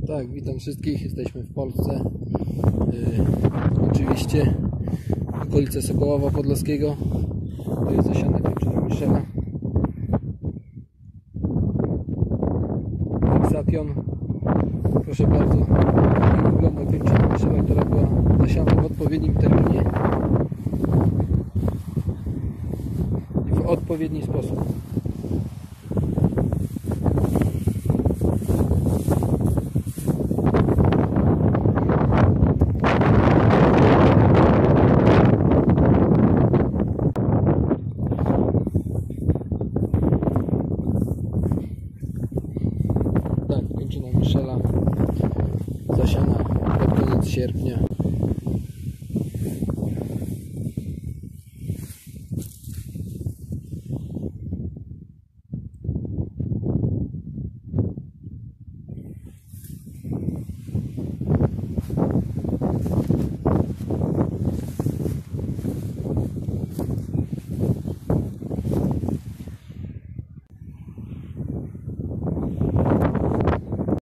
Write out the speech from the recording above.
Tak, witam wszystkich, jesteśmy w Polsce. Oczywiście okolice Sokołowa Podlaskiego. To jest zasiana kończyna Michela. Hexation. Proszę bardzo, jak wygląda kończyna Michela, która była zasiana w odpowiednim terminie i w odpowiedni sposób. Tak, kończyna Michela zasiana pod koniec sierpnia.